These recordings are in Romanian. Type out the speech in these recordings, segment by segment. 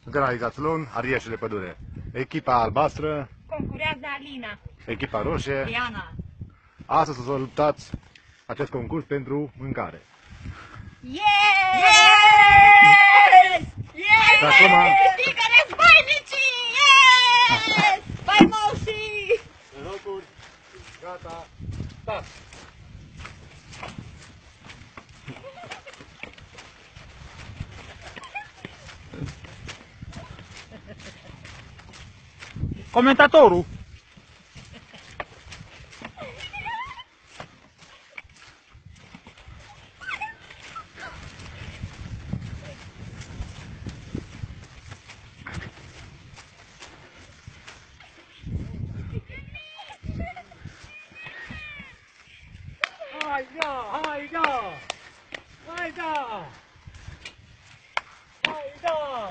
Organizațion Arieșe de Pădure. Echipa albastră concurează Alina. Echipa roșie Diana. Astăzi o să luptați acest concurs pentru mâncare. Yes! Și acum Câștigă războinicii! Yes! Faimoșii! locuri, gata, start! Comentatorul. Hai da! Hai da! Hai da! Hai da!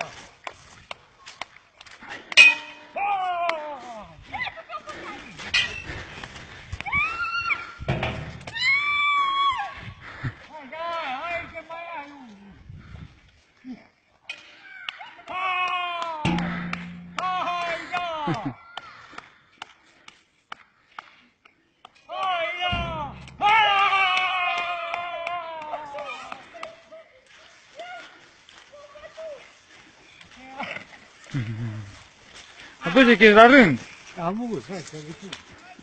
Hai da! Hai că mai ai unul! Hai da! Hai da! Atunci că ești la rând. Am văzut, hai să vedem.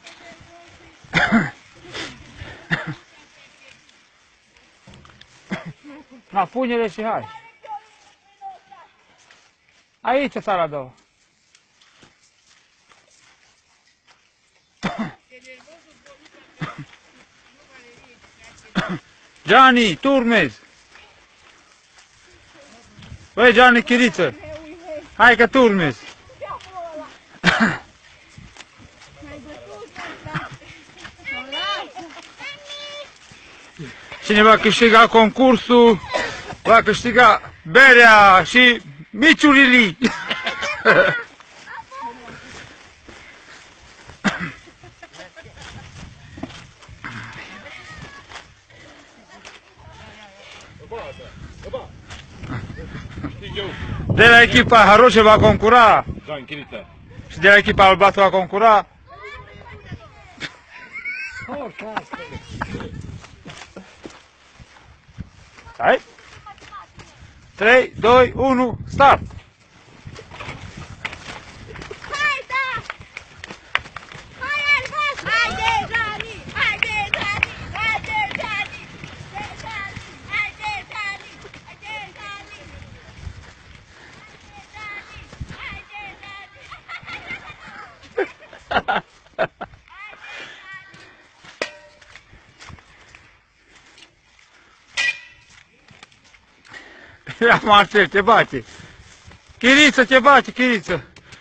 Na, pune-le și hai. Aici sala două. Gianni, turmezi! Băi, Gianni, Chiriță! Hai că turmezi! Cine va câștiga concursul, va câștiga berea și miciurilii! De la echipa Haroșe va concura și de la echipa albastră va concura hai 3, 2, 1, start! Hai da! Hai albastru! Haide, Gianni! Haide, Gianni! Haide, Gianni! Haide, Gianni! Haide, Gianni! Haide, Gianni! Ia Marcel, te bate! Chiriță, te bate, Chiriță!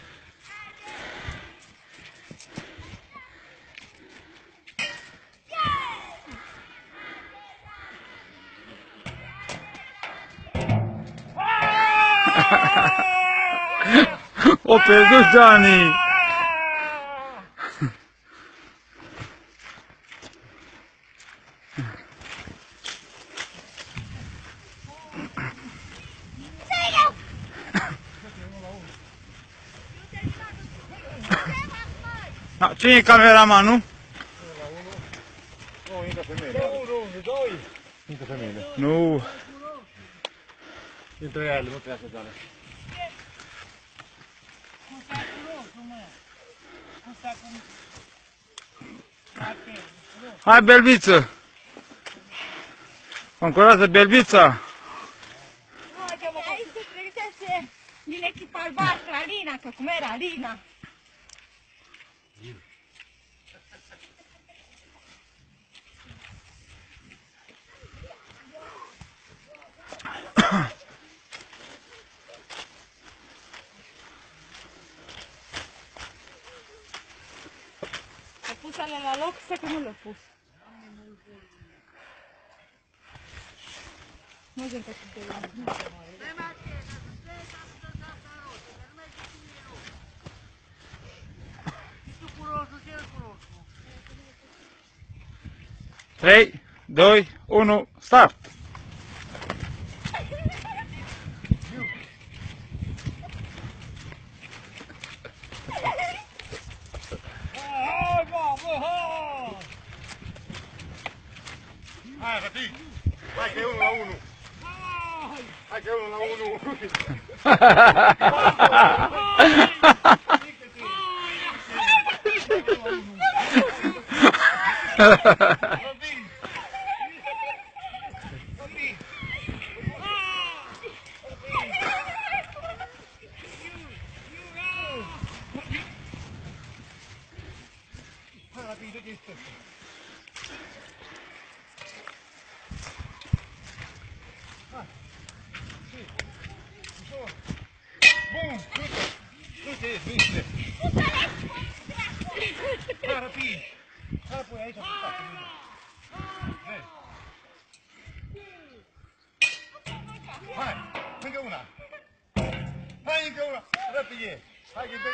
O pierdut Gianni! Da, cine e cameramanul? Nu, intră femeile. Intră femeile. Nu. Intră ele, nu trebuie să doare. Hai, Belbiță! Concurează Belbița! Aici se pregătește din echipa albastră, Alina, că cum era Alina? A pus alea la loc, să că nu le-a pus. Nu sunt pe de la Trei, 2, 1, start! che è 1-1. Anche 1-1. Hai, încă una. Hai, încă una. Repede. Hai, că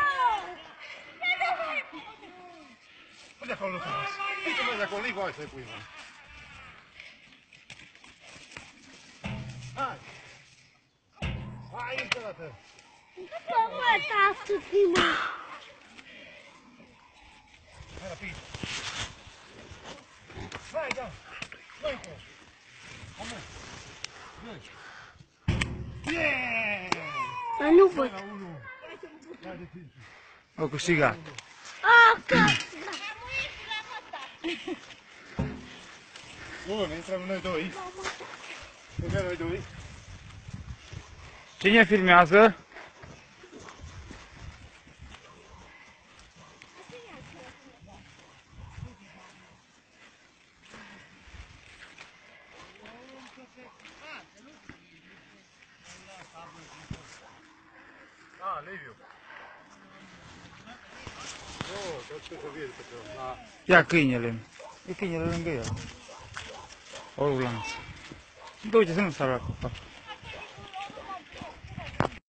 Unde acolo, Thomas? Uite-mă de acolo, nu-i voie să-i pui, mă. Hai. Hai, încă o dată. Hai, rapid. Vai, da. Vai, cu. Amă. Yeah! Dar nu văd. Au câștigat. Bun, intrăm noi doi. Intrăm noi doi. Cine filmează? Ah, Liviu. Oh, că ce să vede pe acolo. Ia câinele. E câinele lângă el. O lanț. Du-te să nu sară acolo.